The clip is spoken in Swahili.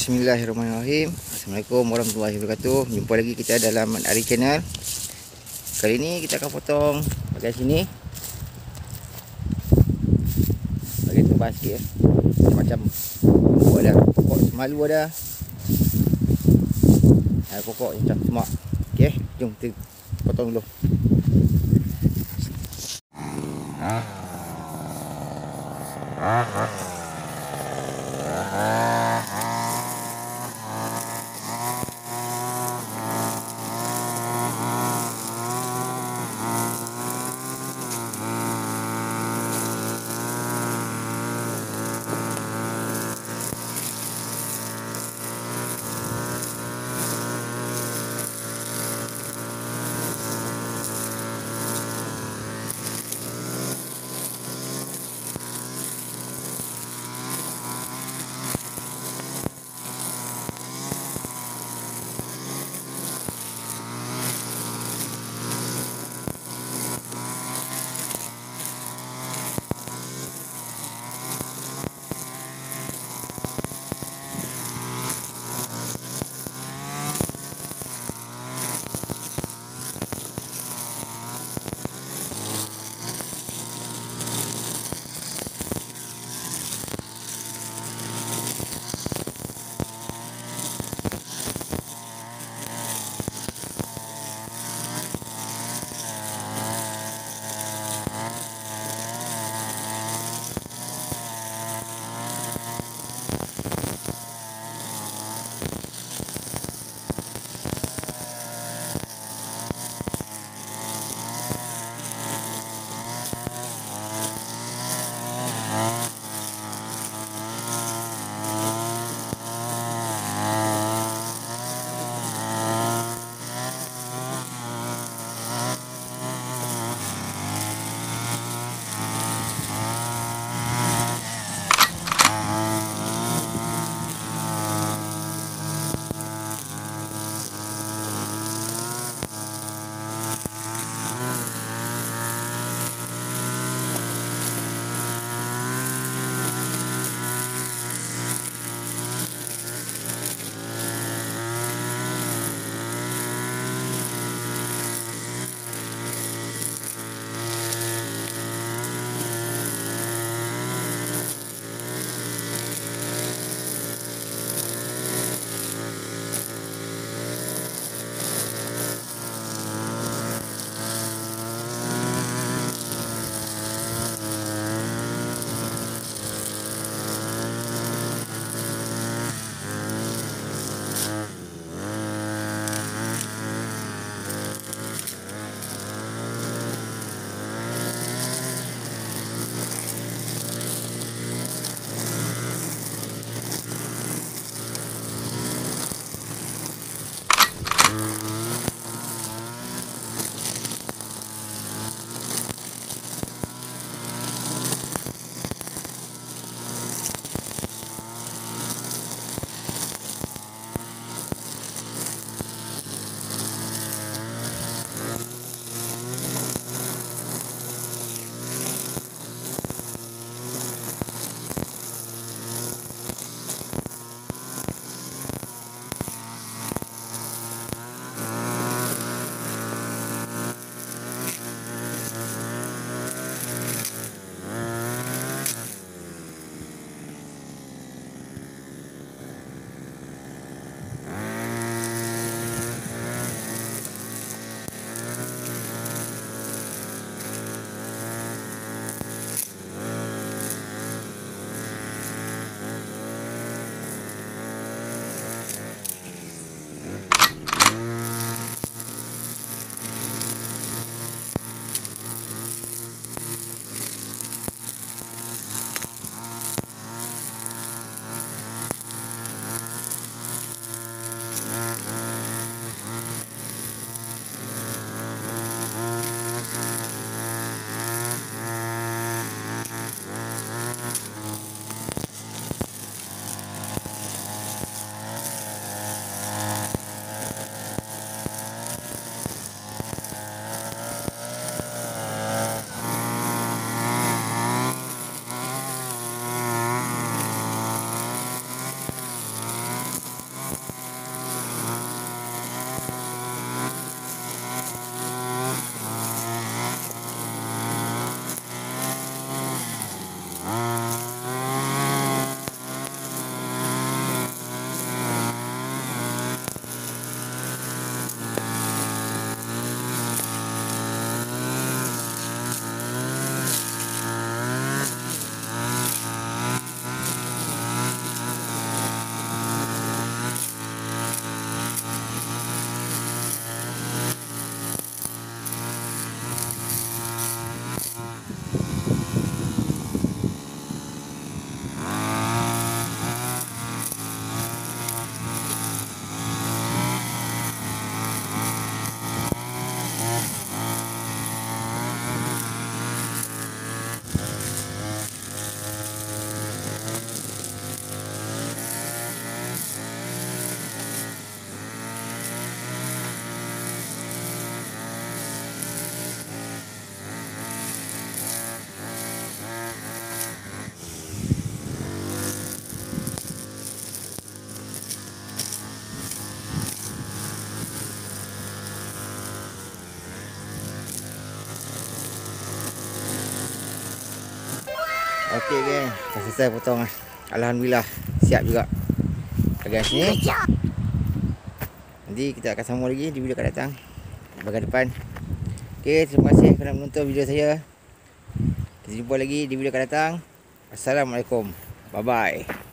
Bismillahirrahmanirrahim. Assalamualaikum warahmatullahi wabarakatuh. Jumpa lagi kita dalam Ari Channel. Kali ni kita akan potong bahagian sini, bahagian tebas sikit ya. Macam pokok ada, pokok semalu ada, pokok macam semak. Okey, jom kita potong dulu. Okey geng, dah selesai potong lah. Alhamdulillah, siap juga. Bahagian sini. Nanti kita akan sambung lagi di video akan datang. Bahagian depan. Okey, terima kasih kerana menonton video saya. Kita jumpa lagi di video akan datang. Assalamualaikum. Bye bye.